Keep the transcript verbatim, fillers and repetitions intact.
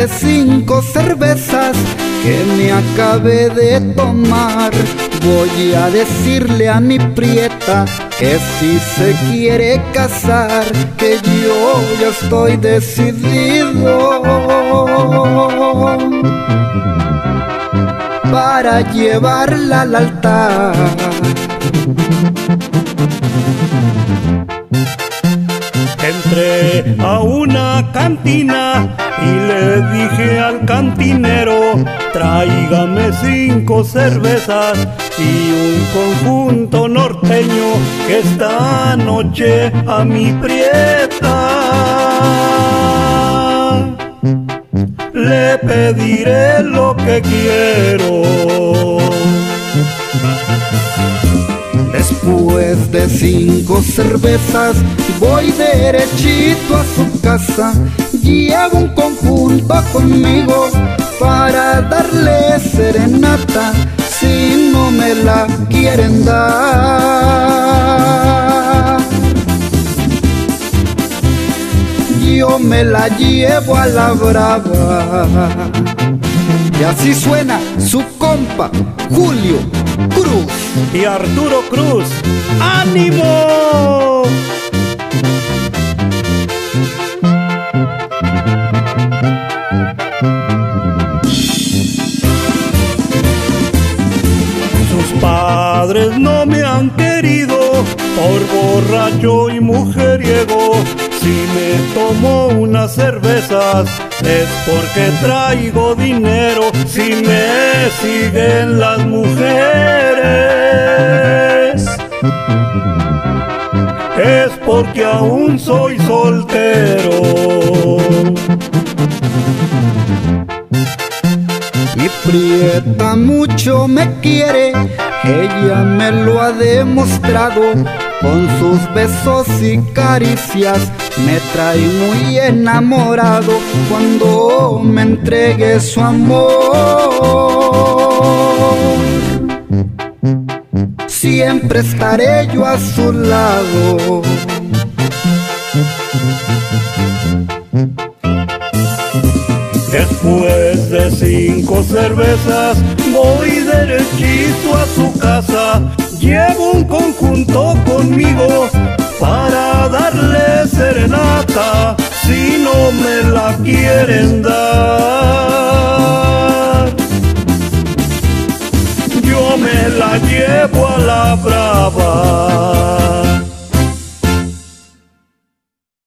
de cinco cervezas que me acabé de tomar, voy a decirle a mi prieta que si se quiere casar, que yo ya estoy decidido para llevarla al altar. Entré a una cantina y le dije al cantinero: tráigame cinco cervezas y un conjunto norteño, que esta noche a mi prieta le pediré lo que quiero. Después de cinco cervezas voy derechito a su casa, llevo un conjunto conmigo para darle serenata, si no me la quieren dar. Yo me la llevo a la brava. Y así suena su compa Julio Cruz y Arturo Cruz. ¡Ánimo! Sus padres no me han querido por borracho y mujeriego. Si me tomo unas cervezas es porque traigo dinero. Si me siguen las mujeres es porque aún soy soltero. Mi prieta mucho me quiere, ella me lo ha demostrado. Con sus besos y caricias me trae muy enamorado. Cuando me entregue su amor, siempre estaré yo a su lado. Después de cinco cervezas voy derechito a su casa, llevo un conjunto conmigo para darle serenata, si no me la quieren dar. Yo me la llevo a la brava.